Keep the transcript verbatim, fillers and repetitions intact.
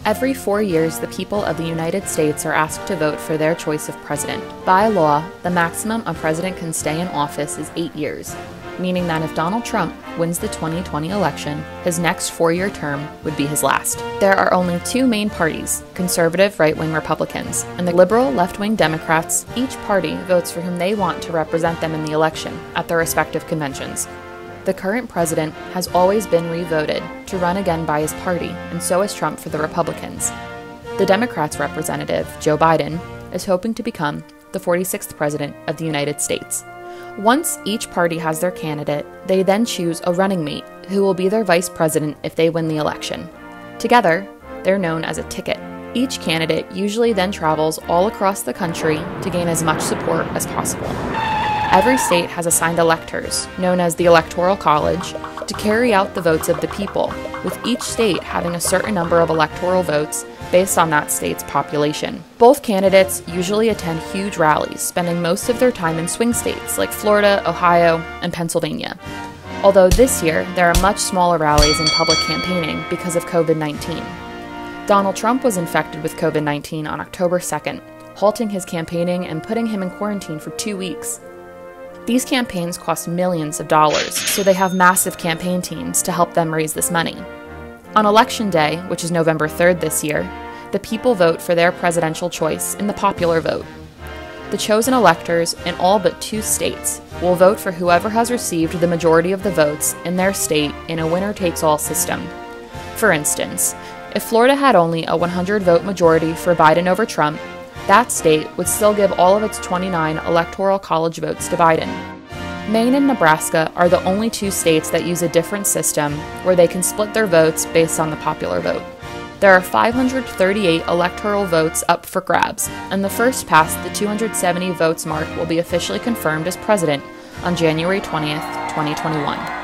Every four years, the people of the United States are asked to vote for their choice of president. By law, the maximum a president can stay in office is eight years, meaning that if Donald Trump wins the twenty twenty election, his next four-year term would be his last. There are only two main parties, conservative right-wing Republicans and the liberal left-wing Democrats. Each party votes for whom they want to represent them in the election at their respective conventions. The current president has always been re-voted to run again by his party, and so is Trump for the Republicans. The Democrats' representative, Joe Biden, is hoping to become the forty-sixth president of the United States. Once each party has their candidate, they then choose a running mate who will be their vice president if they win the election. Together, they're known as a ticket. Each candidate usually then travels all across the country to gain as much support as possible. Every state has assigned electors, known as the Electoral College, to carry out the votes of the people, with each state having a certain number of electoral votes based on that state's population. Both candidates usually attend huge rallies, spending most of their time in swing states like Florida, Ohio, and Pennsylvania. Although this year, there are much smaller rallies and public campaigning because of COVID nineteen. Donald Trump was infected with COVID nineteen on October second, halting his campaigning and putting him in quarantine for two weeks. These campaigns cost millions of dollars, so they have massive campaign teams to help them raise this money. On Election Day, which is November third this year, the people vote for their presidential choice in the popular vote. The chosen electors in all but two states will vote for whoever has received the majority of the votes in their state in a winner-takes-all system. For instance, if Florida had only a one hundred vote majority for Biden over Trump, that state would still give all of its twenty-nine Electoral College votes to Biden. Maine and Nebraska are the only two states that use a different system where they can split their votes based on the popular vote. There are five hundred thirty-eight electoral votes up for grabs, and the first past the two hundred seventy votes mark will be officially confirmed as president on January twentieth, twenty twenty-one.